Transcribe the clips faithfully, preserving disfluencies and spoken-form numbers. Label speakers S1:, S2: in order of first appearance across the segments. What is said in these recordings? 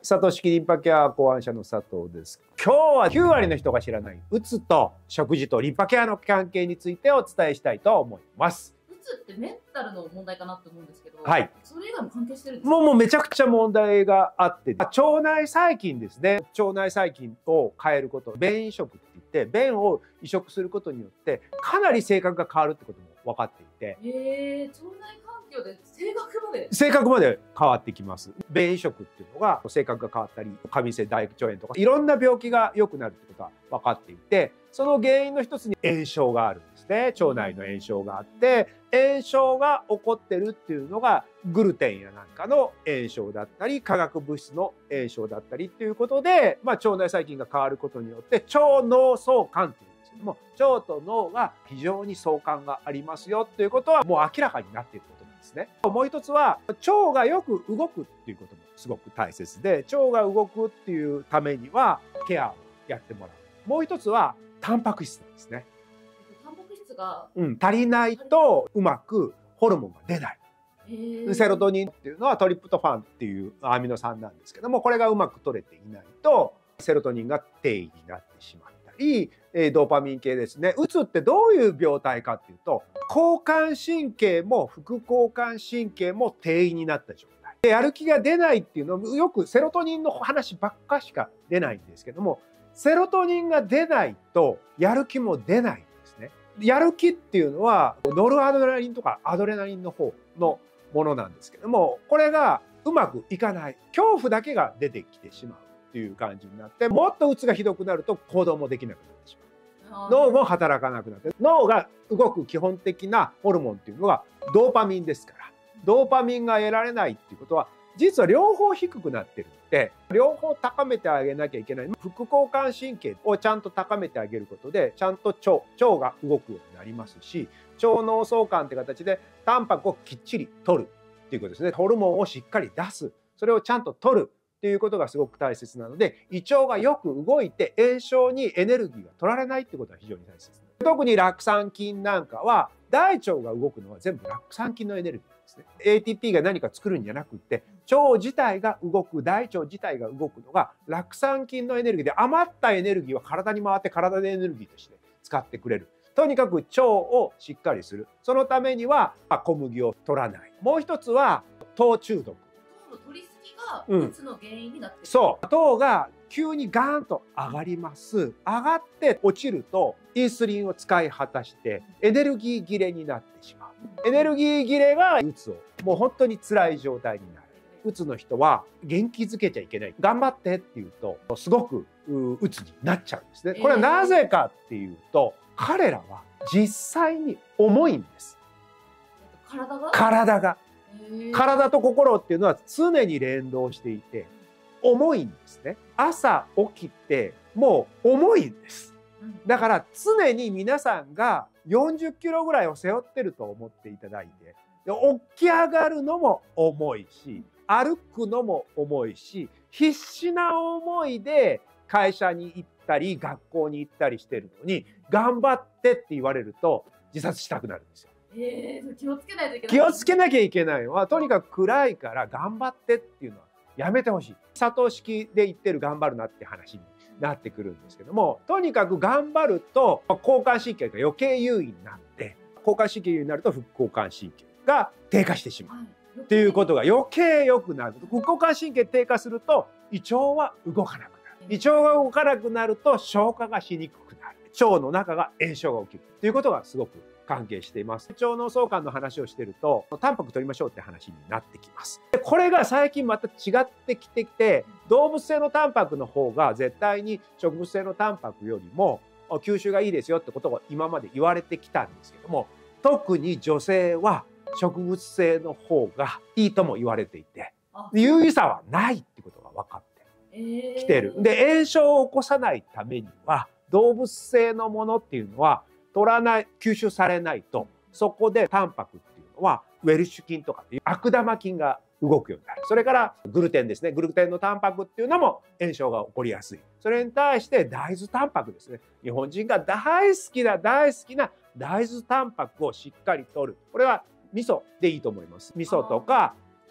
S1: 佐藤式リンパケア考案者の佐藤です。今日はきゅうわりの人が知らない、うつと食事とリンパケアの関係についてお伝えしたいと思います。
S2: うつってメンタルの問題かなって思うんですけど、
S1: はい、
S2: それ以外も関係してるんですか？
S1: もうもうめちゃくちゃ問題があって、腸内細菌ですね。腸内細菌を変えること、便移植って言って便を移植することによってかなり性格が変わるってことも分かっていて、
S2: へー、腸内環境で性格まで
S1: 性格まで変わってきます。便移植っていうのが性格が変わったり、過敏性大腸炎とかいろんな病気が良くなるってことは分かっていて、その原因の一つに炎症があるんですね。腸内の炎症があって、炎症が起こってるっていうのがグルテンやなんかの炎症だったり、化学物質の炎症だったりっていうことで、まあ、腸内細菌が変わることによって腸脳相関っていうんですけども、腸と脳が非常に相関がありますよっていうことはもう明らかになっていることなんですね。もう一つは腸がよく動くっていうこともすごく大切で、腸が動くっていうためにはケアをやってもらう。もう一つはタンパク質なんですね。
S2: タンパク質が、
S1: うん、足りないとうまくホルモンが出ない。セロトニンっていうのはトリプトファンっていうアミノ酸なんですけども、これがうまく取れていないとセロトニンが低位になってしまったり、ドーパミン系ですね。うつってどういう病態かっていうと、交感神経も副交感神経も低位になった状態で、やる気が出ないっていうのをよくセロトニンの話ばっかしか出ないんですけども、セロトニンが出ないとやる気も出ないんですね。やる気っていうのはノルアドレナリンとかアドレナリンの方のものなんですけども、これがうまくいかない、恐怖だけが出てきてしまうっていう感じになって、もっとうつがひどくなると行動もできなくなってしまう。脳も働かなくなって、脳が動く基本的なホルモンっていうのがドーパミンですから、ドーパミンが得られないっていうことは実は両方低くなってるので、両方高めてあげなきゃいけない。副交感神経をちゃんと高めてあげることで、ちゃんと腸腸が動くようになりますし、腸脳相関って形でタンパクをきっちり取るっていうことですね。ホルモンをしっかり出す、それをちゃんと取るっていうことがすごく大切なので、胃腸がよく動いて炎症にエネルギーが取られないってことは非常に大切です。特に酪酸菌なんかは大腸が動くのは全部酪酸菌のエネルギーですね。エーティーピー が何か作るんじゃなくて、腸自体が動く、大腸自体が動くのが酪酸菌のエネルギーで、余ったエネルギーは体に回って体でエネルギーとして使ってくれる。とにかく腸をしっかりする。そのためには小麦を取らない。もう一つは糖中毒。
S2: 糖の取りすぎがうつの原因になってる、うん、
S1: そう糖が急にガーンと上がります。上がって落ちるとインスリンを使い果たしてエネルギー切れになってしまう。エネルギー切れがうつをもう本当に辛い状態になる。うつの人は元気づけちゃいけない。頑張ってって言うとすごくうつになっちゃうんですね。これはなぜかっていうと、えー、彼らは実際に重いんです。
S2: 体が
S1: 体が、えー、体と心っていうのは常に連動していて重いんですね。朝起きてもう重いんです。だから常に皆さんがよんじゅっキロぐらいを背負ってると思っていただいて、起き上がるのも重いし、歩くのも重いし、必死な思いで会社に行ったり学校に行ったりしてるのに、頑張ってって言われると自殺したくなるんですよ。
S2: えー、気をつけないといけない。
S1: 気をつけなきゃいけないのは、とにかく暗いから頑張ってっていうのはやめてほしい。佐藤式で言ってる頑張るなって話になってくるんですけども、とにかく頑張ると交感神経が余計優位になって、交感神経優位になると副交感神経が低下してしまう、はい、っていうことが余計良くなる。副交感神経低下すると胃腸は動かなくなる。胃腸が動かなくなると消化がしにくくなる。腸の中が炎症が起きるということがすごく関係しています。腸脳相関の話をしていると、タンパク取りましょうって話になってきます。これが最近また違ってきてきて、動物性のタンパクの方が絶対に植物性のタンパクよりも吸収がいいですよってことが今まで言われてきたんですけども、特に女性は植物性の方がいいとも言われていて、有意差はないってことが分かってきてる。で、炎症を起こさないためには動物性のものっていうのは取らない、吸収されないと、そこでタンパクっていうのはウェルシュ菌とかっていう悪玉菌が動くようになる。それからグルテンですね。グルテンのタンパクっていうのも炎症が起こりやすい。それに対して大豆タンパクですね。日本人が大好きな大好きな大豆タンパクをしっかり摂る。これは味噌でいいと思います。味噌とか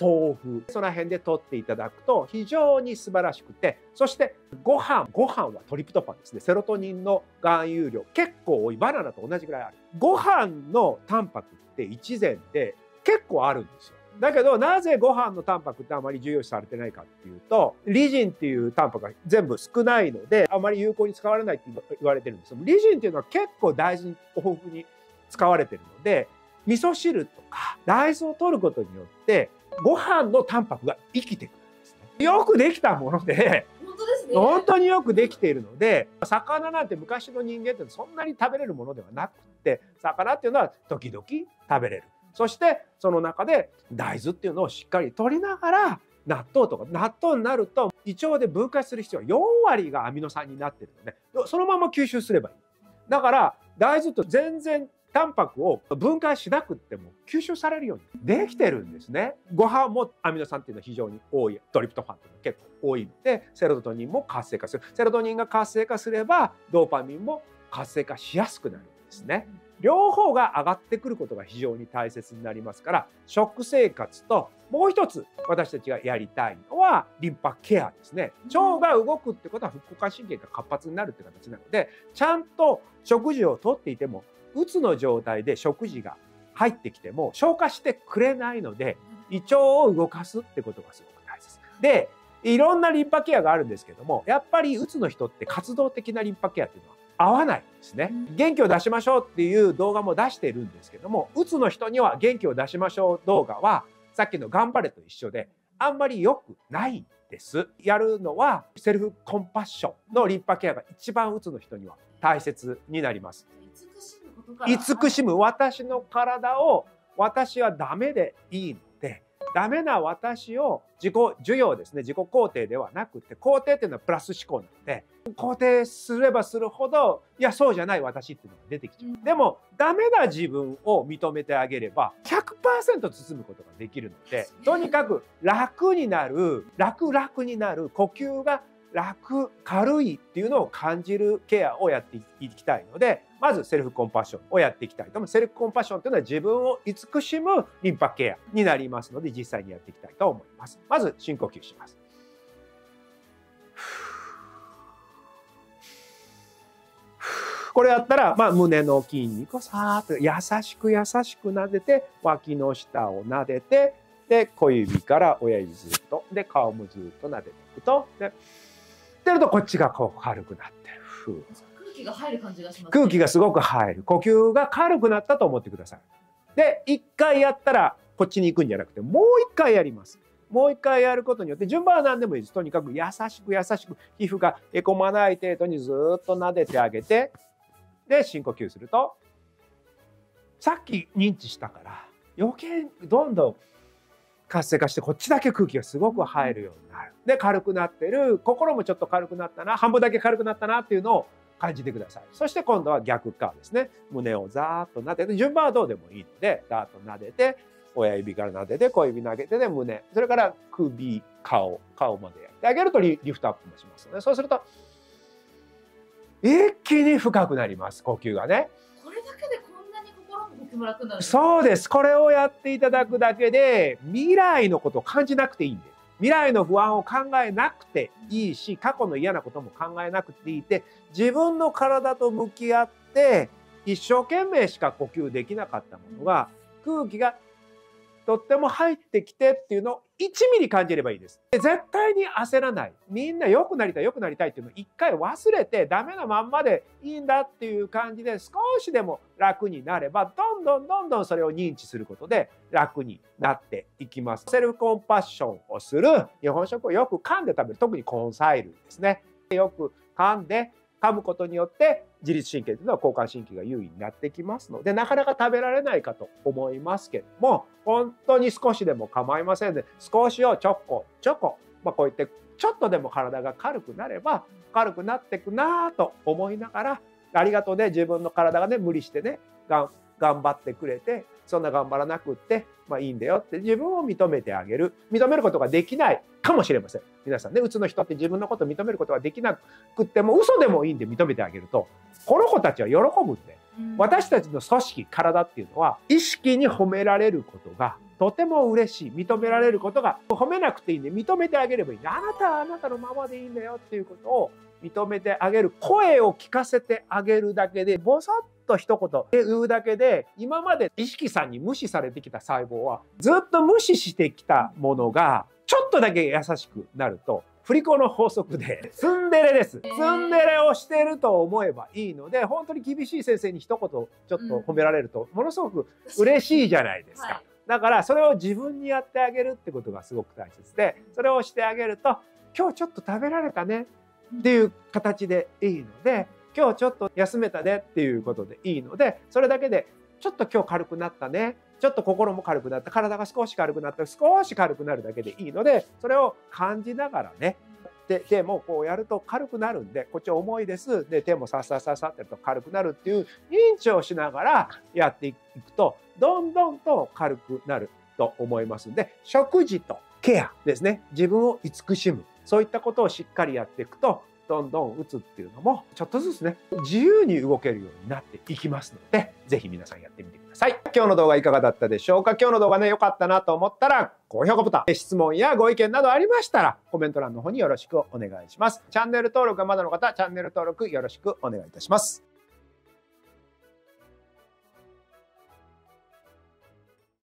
S1: 豆腐、その辺で取っていただくと非常に素晴らしくて、そしてご飯ご飯はトリプトファンですね。セロトニンの含有量結構多い。バナナと同じぐらいある。ご飯のタンパクって一膳で結構あるんですよ。だけどなぜご飯のタンパクってあまり重要視されてないかっていうと、リジンっていうタンパクが全部少ないのであまり有効に使われないって言われてるんですよ。リジンっていうのは結構大豆に豊富に使われてるので、味噌汁とか大豆を取ることによってご飯のタンパクが生きてくるんですね。よくできたもので、
S2: 本当ですね。
S1: 本当によくできているので、魚なんて昔の人間ってそんなに食べれるものではなくて、魚っていうのは時々食べれる。そしてその中で大豆っていうのをしっかり取りながら、納豆とか納豆になると胃腸で分解する必要はよんわりがアミノ酸になってるので、そのまま吸収すればいい。だから大豆と全然タンパクを分解しなくっても吸収されるようにできてるんですね。ご飯もアミノ酸っていうのは非常に多い。トリプトファンっていうのは結構多いので、セロトニンも活性化する。セロトニンが活性化すればドーパミンも活性化しやすくなるんですね。両方が上がってくることが非常に大切になりますから、食生活ともう一つ私たちがやりたいのはリンパケアですね。腸が動くってことは副交感神経が活発になるって形なので、ちゃんと食事をとっていてもうつの状態で食事が入ってきても消化してくれないので、胃腸を動かすってことがすごく大切で、いろんなリンパケアがあるんですけども、やっぱりうつの人って活動的なリンパケアっていうのは合わないんですね。元気を出しましょうっていう動画も出してるんですけども、うつの人には元気を出しましょう動画はさっきの頑張れと一緒であんまり良くないんです。やるのはセルフコンパッションのリンパケアが一番うつの人には大切になります。慈しむ、私の体を私はダメでいいので、ダメな私を自己授与ですね、自己肯定ではなくて、肯定っていうのはプラス思考なので、肯定すればするほど、いやそうじゃない私っていうのが出てきちゃう。でもダメな自分を認めてあげれば ひゃくパーセント 包むことができるので、とにかく楽になる、楽々になる、呼吸が楽、軽いっていうのを感じるケアをやっていきたいので、まずセルフコンパッションをやっていきたいと思う。セルフコンパッションというのは自分を慈しむリンパケアになりますので、実際にやっていきたいと思います。まず深呼吸します。これやったら、まあ、胸の筋肉をさーっと優しく優しく撫でて、脇の下を撫でて、で小指から親指ずっと、で顔もずっと撫でていくと、で出るとこっちがこう軽くなってる。ふう。
S2: 空気が入る感じがしますね。
S1: 空気がすごく入る。呼吸が軽くなったと思ってください。で一回やったらこっちに行くんじゃなくて、もう一回やります。もう一回やることによって、順番は何でもいいです。とにかく優しく優しく、皮膚がへこまない程度にずっと撫でてあげて、で深呼吸すると、さっき認知したから余計どんどん活性化して、こっちだけ空気がすごく入るようになる。で軽くなってる、心もちょっと軽くなったな、半分だけ軽くなったなっていうのを感じてください。そして今度は逆側ですね。胸をザーッと撫でて、順番はどうでもいいのでザーッと撫でて、親指から撫でて、小指投げてで胸、それから首、顔顔までやってあげると リ, リフトアップもしますので、そうすると一気に深くなります、呼吸がね。
S2: これだけでこんなに心も呼吸も楽になる。
S1: そうです。これをやっていただくだけで未来のことを感じなくていいんです。未来の不安を考えなくていいし、過去の嫌なことも考えなくていいで、自分の体と向き合って一生懸命しか呼吸できなかったものが、空気がとっても入ってきてっていうのをいちミリ感じればいいです。絶対に焦らない。みんな良くなりたい良くなりたいっていうのを一回忘れて、ダメなまんまでいいんだっていう感じで少しでも楽になれば、どんどんどんどんそれを認知することで楽になっていきます。セルフコンパッションをする、日本食をよく噛んで食べる、特にコーンサイルですね。よく噛んで噛むことによって自律神経というのは交感神経が優位になってきますので、なかなか食べられないかと思いますけども、本当に少しでも構いませんので、少しをちょこちょこ、まあ、こういってちょっとでも体が軽くなれば軽くなっていくなぁと思いながら、ありがとうね、自分の体がね無理してねがん頑張ってくれて、そんな頑張らなくってまあいいんだよって自分を認めてあげる。認めることができないかもしれません。皆さんね、うつの人って自分のことを認めることができなくっても嘘でもいいんで認めてあげると、この子たちは喜ぶんで、私たちの組織体っていうのは意識に褒められることがとても嬉しい。認められることが、褒めなくていいんで認めてあげればいいんで、あなたはあなたのままでいいんだよっていうことを認めてあげる、声を聞かせてあげるだけで、ぼそっと一言言うだけで、今まで意識さんに無視されてきた細胞は、ずっと無視してきたものがちょっとだけ優しくなると、振り子の法則でツンデレです。ツンデレをしてると思えばいいので、本当に厳しい先生に一言ちょっと褒められるとものすごく嬉しいじゃないですか。はい、だからそれを自分にやってあげるってことがすごく大切で、それをしてあげると、今日ちょっと食べられたねっていう形でいいので、今日ちょっと休めたねっていうことでいいので、それだけでちょっと今日軽くなったね、ちょっと心も軽くなった、体が少し軽くなった、少し軽くなるだけでいいので、それを感じながらね、で手もこうやると軽くなるんで、こっち重いです、で手もさっさっさっさってやると軽くなるっていう認知をしながらやっていくと、どんどんと軽くなると思いますんで、食事とケアですね、自分を慈しむ、そういったことをしっかりやっていくと、どんどん打つっていうのもちょっとずつね、自由に動けるようになっていきますので、ぜひ皆さんやってみてください。今日の動画いかがだったでしょうか。今日の動画ね、良かったなと思ったら高評価ボタン、質問やご意見などありましたらコメント欄の方によろしくお願いします。チャンネル登録がまだの方、チャンネル登録よろしくお願いいたします。